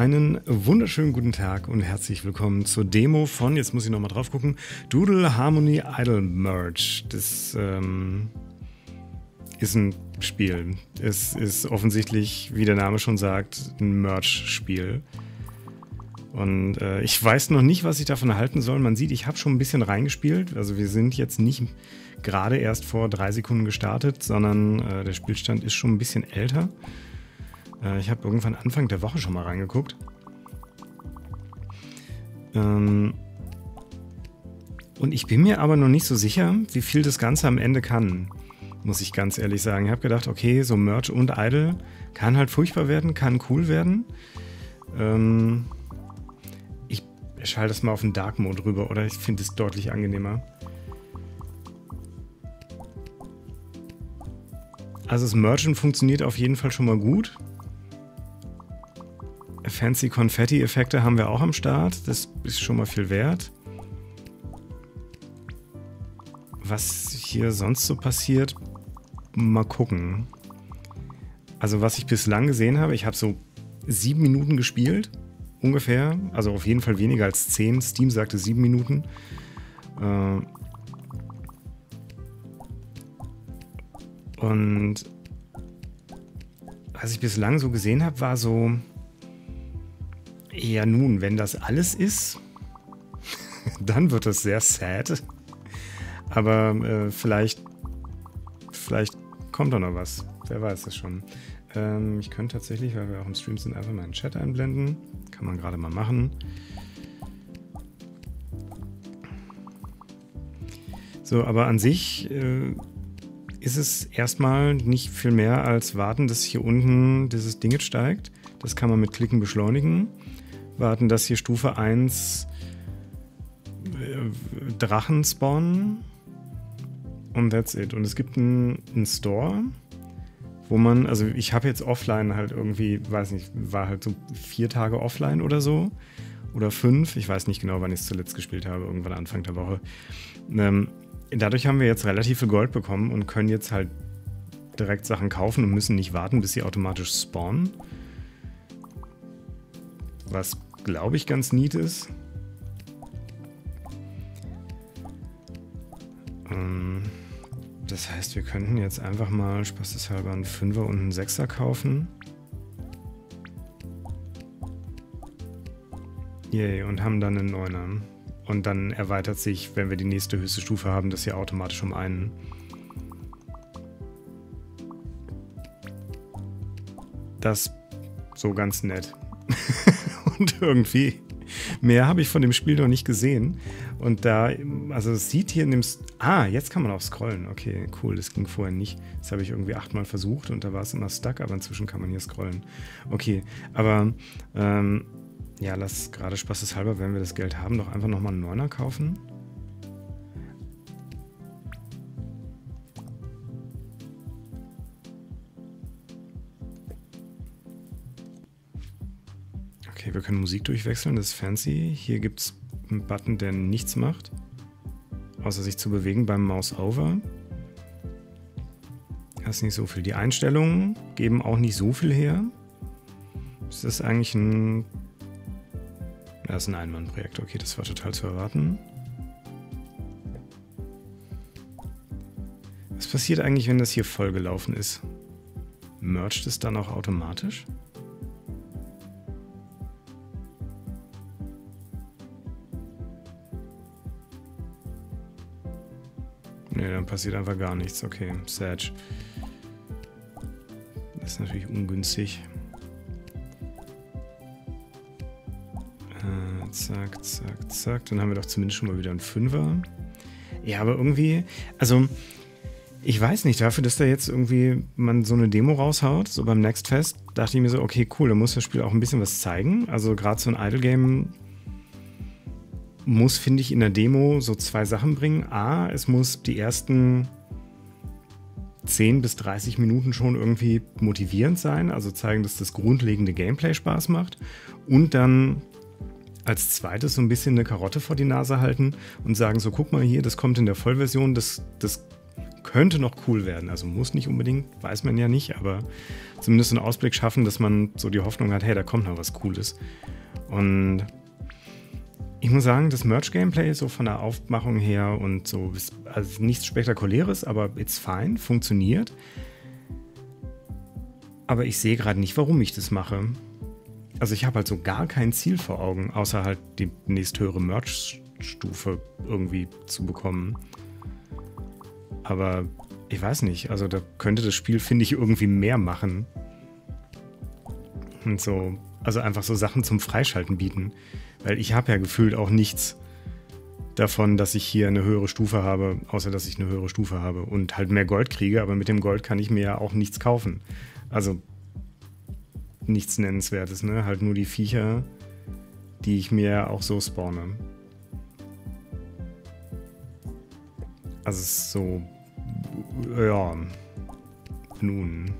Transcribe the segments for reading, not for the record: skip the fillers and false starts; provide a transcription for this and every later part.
Einen wunderschönen guten Tag und herzlich willkommen zur Demo von, jetzt muss ich nochmal drauf gucken, Doodle Harmony Idle Merge. Das ist ein Spiel. Es ist offensichtlich, wie der Name schon sagt, ein Merge-Spiel. Und ich weiß noch nicht, was ich davon halten soll. Man sieht, ich habe schon ein bisschen reingespielt. Also wir sind jetzt nicht gerade erst vor 3 Sekunden gestartet, sondern der Spielstand ist schon ein bisschen älter. Ich habe irgendwann Anfang der Woche schon mal reingeguckt. Und ich bin mir aber noch nicht so sicher, wie viel das Ganze am Ende kann, muss ich ganz ehrlich sagen. Ich habe gedacht, okay, so Merge und Idle kann halt furchtbar werden, kann cool werden. Ich schalte das mal auf den Dark Mode rüber, oder? Ich finde es deutlich angenehmer. Also das Mergen funktioniert auf jeden Fall schon mal gut. Fancy Konfetti-Effekte haben wir auch am Start. Das ist schon mal viel wert. Was hier sonst so passiert, mal gucken. Also was ich bislang gesehen habe, ich habe so 7 Minuten gespielt, ungefähr. Also auf jeden Fall weniger als 10. Steam sagte 7 Minuten. Und was ich bislang so gesehen habe, war so... Ja nun, wenn das alles ist, dann wird das sehr sad. Aber vielleicht kommt da noch was. Wer weiß das schon. Ich könnte tatsächlich, weil wir auch im Stream sind, einfach mal einen Chat einblenden. Kann man gerade mal machen. So, aber an sich ist es erstmal nicht viel mehr als warten, dass hier unten dieses Ding jetzt steigt. Das kann man mit Klicken beschleunigen. Warten, dass hier Stufe 1 Drachen spawnen. Und that's it. Und es gibt einen Store, wo man, also ich habe jetzt offline halt irgendwie, weiß nicht, war halt so 4 Tage offline oder so. Oder 5, ich weiß nicht genau, wann ich es zuletzt gespielt habe, irgendwann Anfang der Woche. Dadurch haben wir jetzt relativ viel Gold bekommen und können jetzt halt direkt Sachen kaufen und müssen nicht warten, bis sie automatisch spawnen. Was, glaube ich, ganz neat ist. Das heißt, wir könnten jetzt einfach mal spaßeshalber einen 5er und einen 6er kaufen. Yay, und haben dann einen 9er. Und dann erweitert sich, wenn wir die nächste höchste Stufe haben, das hier automatisch um einen. Das so ganz nett. Und irgendwie mehr habe ich von dem Spiel noch nicht gesehen. Und da, also es sieht hier in dem... jetzt kann man auch scrollen. Okay, cool, das ging vorher nicht. Das habe ich irgendwie 8-mal versucht und da war es immer stuck, aber inzwischen kann man hier scrollen. Okay, aber ja, lass gerade spaßeshalber, wenn wir das Geld haben, doch einfach nochmal einen 9er kaufen. Okay, wir können Musik durchwechseln, das ist fancy. Hier gibt es einen Button, der nichts macht, außer sich zu bewegen beim Mouse Over. Das ist nicht so viel. Die Einstellungen geben auch nicht so viel her. Das ist eigentlich ein... Ja, das ist ein Einmannprojekt. Okay, das war total zu erwarten. Was passiert eigentlich, wenn das hier vollgelaufen ist? Mergt es dann auch automatisch? Ne, dann passiert einfach gar nichts. Okay, sad. Das ist natürlich ungünstig. Zack, zack, zack. Dann haben wir doch zumindest schon mal wieder einen 5er. Ja, aber irgendwie, also ich weiß nicht, dafür, dass da jetzt irgendwie man so eine Demo raushaut, so beim Next Fest, dachte ich mir so, okay, cool, da muss das Spiel auch ein bisschen was zeigen. Also gerade so ein Idle-Game muss, finde ich, in der Demo so 2 Sachen bringen. A, es muss die ersten 10 bis 30 Minuten schon irgendwie motivierend sein, also zeigen, dass das grundlegende Gameplay Spaß macht. Und dann als zweites so ein bisschen eine Karotte vor die Nase halten und sagen so, guck mal hier, das kommt in der Vollversion, das könnte noch cool werden. Also muss nicht unbedingt, weiß man ja nicht, aber zumindest einen Ausblick schaffen, dass man so die Hoffnung hat, hey, da kommt noch was Cooles. Und ich muss sagen, das Merge-Gameplay so von der Aufmachung her und so, also nichts Spektakuläres, aber it's fine, funktioniert. Aber ich sehe gerade nicht, warum ich das mache. Also ich habe halt so gar kein Ziel vor Augen, außer halt die nächsthöhere Merge-Stufe irgendwie zu bekommen. Aber ich weiß nicht, also da könnte das Spiel, finde ich, irgendwie mehr machen. Und so, also einfach so Sachen zum Freischalten bieten. Weil ich habe ja gefühlt auch nichts davon, dass ich hier eine höhere Stufe habe, außer dass ich eine höhere Stufe habe und halt mehr Gold kriege, aber mit dem Gold kann ich mir ja auch nichts kaufen. Also nichts Nennenswertes, ne? Halt nur die Viecher, die ich mir auch so spawne. Also es ist so, ja, nun.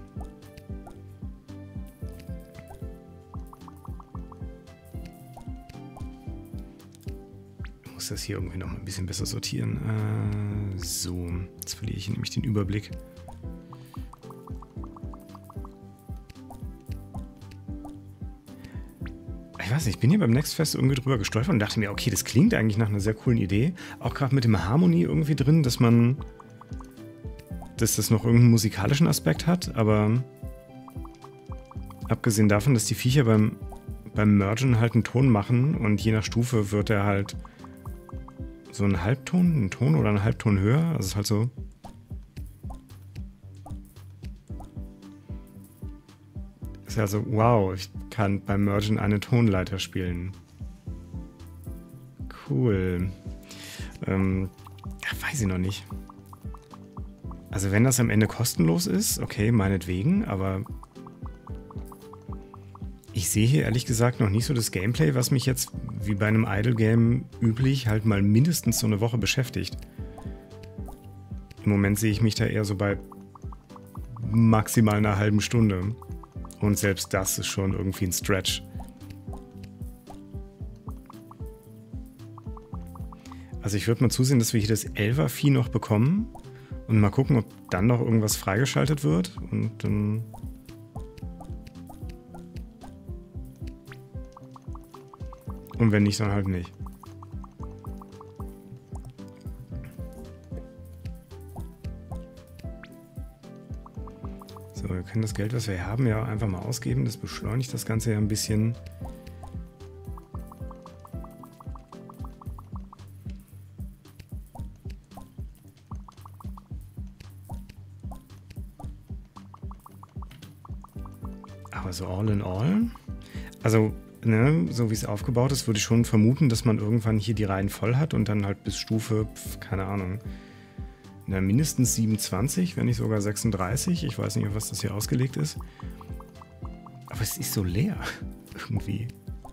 Ich muss das hier irgendwie noch mal ein bisschen besser sortieren. So, jetzt verliere ich nämlich den Überblick. Ich weiß nicht, ich bin hier beim Nextfest irgendwie drüber gestolpert und dachte mir, okay, das klingt eigentlich nach einer sehr coolen Idee. Auch gerade mit dem Harmony irgendwie drin, dass das noch irgendeinen musikalischen Aspekt hat, aber abgesehen davon, dass die Viecher beim Mergen halt einen Ton machen und je nach Stufe wird er halt so einen Halbton, einen Ton oder einen Halbton höher. Also es ist halt so. Ist ja so, wow, ich kann beim Mergen eine Tonleiter spielen. Cool. Ja, weiß ich noch nicht. Also wenn das am Ende kostenlos ist, okay, meinetwegen, aber ich sehe hier ehrlich gesagt noch nicht so das Gameplay, was mich jetzt, wie bei einem Idle-Game üblich, halt mal mindestens so eine Woche beschäftigt. Im Moment sehe ich mich da eher so bei maximal einer halben Stunde. Und selbst das ist schon irgendwie ein Stretch. Also ich würde mal zusehen, dass wir hier das Elver-Vieh noch bekommen. Und mal gucken, ob dann noch irgendwas freigeschaltet wird. Und dann... Und wenn nicht, dann halt nicht. So, wir können das Geld, was wir haben, ja einfach mal ausgeben. Das beschleunigt das Ganze ja ein bisschen. Aber so all in all, also ne, so wie es aufgebaut ist, würde ich schon vermuten, dass man irgendwann hier die Reihen voll hat und dann halt bis Stufe, keine Ahnung, na, mindestens 27, wenn nicht sogar 36. Ich weiß nicht, auf was das hier ausgelegt ist. Aber es ist so leer, irgendwie.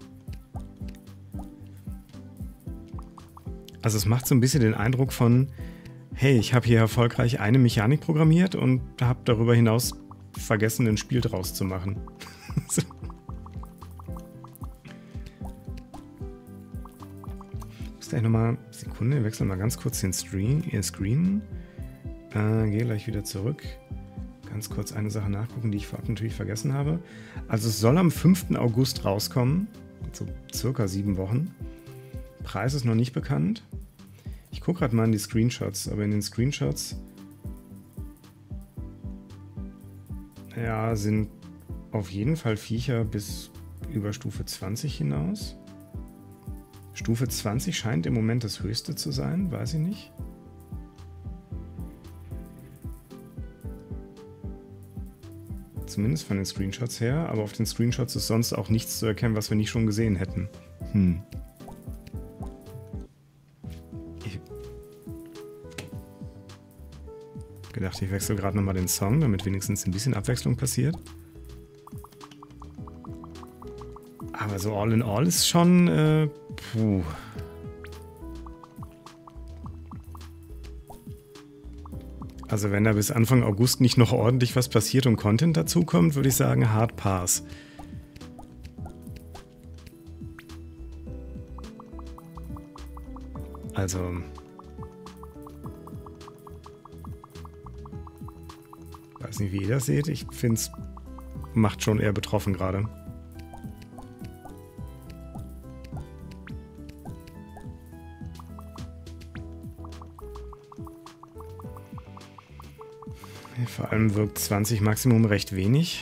Also es macht so ein bisschen den Eindruck von, hey, ich habe hier erfolgreich eine Mechanik programmiert und habe darüber hinaus vergessen, ein Spiel draus zu machen. So. Ich muss gleich nochmal, Sekunde, wechsle mal ganz kurz den Screen. Gehe gleich wieder zurück. Ganz kurz eine Sache nachgucken, die ich vorab natürlich vergessen habe. Also es soll am 5. August rauskommen. So circa 7 Wochen. Preis ist noch nicht bekannt. Ich gucke gerade mal in die Screenshots, aber in den Screenshots ja, sind auf jeden Fall Viecher bis über Stufe 20 hinaus. Stufe 20 scheint im Moment das höchste zu sein, weiß ich nicht. Zumindest von den Screenshots her, aber auf den Screenshots ist sonst auch nichts zu erkennen, was wir nicht schon gesehen hätten. Ich gedacht, ich wechsle gerade nochmal den Song, damit wenigstens ein bisschen Abwechslung passiert. Aber so all in all ist schon, puh. Also wenn da bis Anfang August nicht noch ordentlich was passiert und Content dazukommt, würde ich sagen, Hard Pass. Also weiß nicht, wie ihr das seht. Ich finde es macht schon eher betroffen gerade. Vor allem wirkt 20 Maximum recht wenig.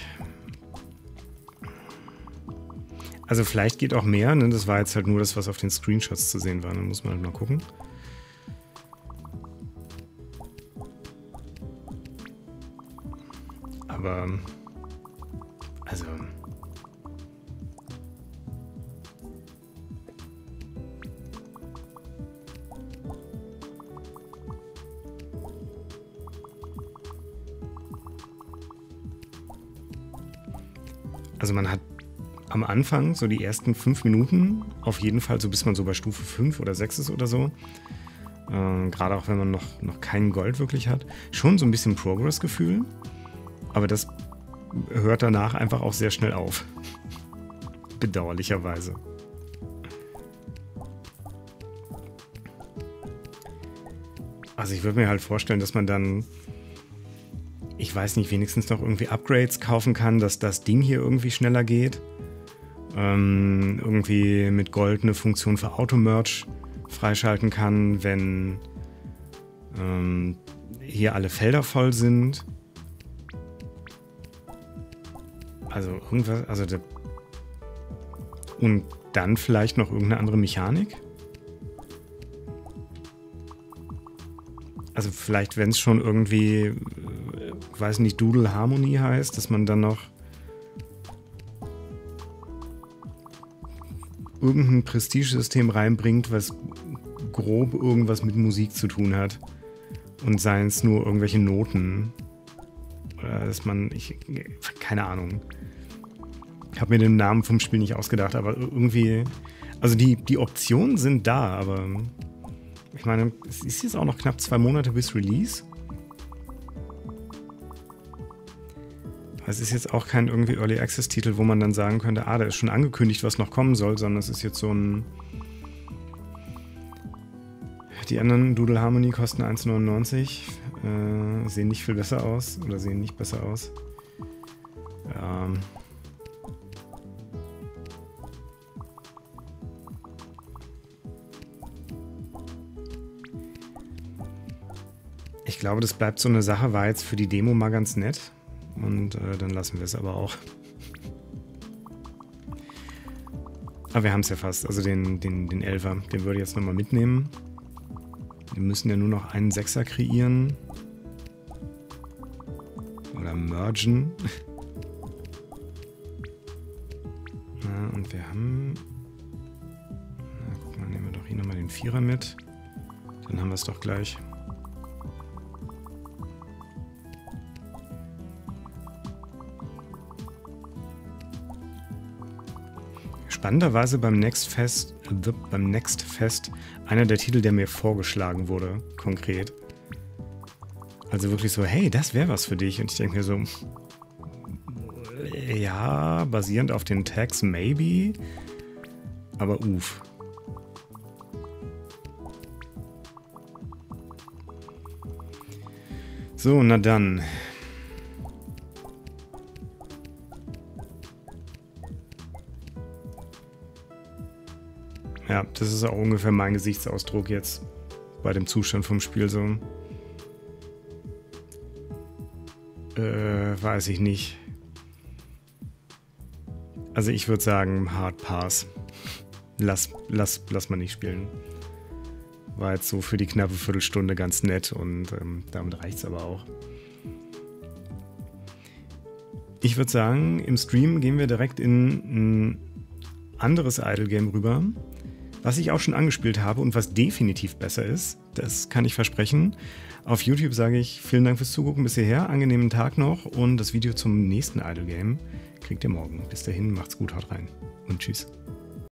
Also vielleicht geht auch mehr, ne? Das war jetzt halt nur das, was auf den Screenshots zu sehen war. Dann muss man halt mal gucken. Aber, also man hat am Anfang, so die ersten 5 Minuten, auf jeden Fall, so bis man so bei Stufe 5 oder 6 ist oder so, gerade auch wenn man noch kein Gold wirklich hat, schon so ein bisschen Progress-Gefühl, aber das hört danach einfach auch sehr schnell auf. Bedauerlicherweise. Also ich würde mir halt vorstellen, dass man dann, ich weiß nicht, wenigstens noch irgendwie Upgrades kaufen kann, dass das Ding hier irgendwie schneller geht. Irgendwie mit Gold eine Funktion für Auto-Merch freischalten kann, wenn hier alle Felder voll sind. Also irgendwas, und dann vielleicht noch irgendeine andere Mechanik. Also vielleicht, wenn es schon irgendwie, weiß nicht, Doodle Harmony heißt, dass man dann noch irgendein Prestigesystem reinbringt, was grob irgendwas mit Musik zu tun hat. Und seien es nur irgendwelche Noten. Oder dass man, keine Ahnung. Ich habe mir den Namen vom Spiel nicht ausgedacht, aber irgendwie, also die Optionen sind da, aber ich meine, es ist jetzt auch noch knapp 2 Monate bis Release. Es ist jetzt auch kein irgendwie Early Access Titel, wo man dann sagen könnte, da ist schon angekündigt, was noch kommen soll, sondern es ist jetzt so ein... Die anderen Doodle Harmony kosten 1,99, sehen nicht viel besser aus oder sehen nicht besser aus. Ich glaube, das bleibt so eine Sache, war jetzt für die Demo mal ganz nett. Und dann lassen wir es aber auch. Aber wir haben es ja fast. Also den 11er, den würde ich jetzt nochmal mitnehmen. Wir müssen ja nur noch einen 6er kreieren. Oder mergen. Ja, und wir haben... Na, guck mal, nehmen wir doch hier nochmal den 4er mit. Dann haben wir es doch gleich. Spannenderweise beim Next Fest einer der Titel, der mir vorgeschlagen wurde, konkret. Also wirklich so, hey, das wäre was für dich. Und ich denke mir so, ja, basierend auf den Tags maybe, aber uff. So, na dann. Ja, das ist auch ungefähr mein Gesichtsausdruck jetzt bei dem Zustand vom Spiel so. Weiß ich nicht. Also ich würde sagen, Hard Pass. Lass mal nicht spielen. War jetzt so für die knappe Viertelstunde ganz nett und damit reicht's aber auch. Ich würde sagen, im Stream gehen wir direkt in ein anderes Idle Game rüber. Was ich auch schon angespielt habe und was definitiv besser ist, das kann ich versprechen. Auf YouTube sage ich vielen Dank fürs Zugucken bis hierher, angenehmen Tag noch und das Video zum nächsten Idle Game kriegt ihr morgen. Bis dahin, macht's gut, haut rein und tschüss.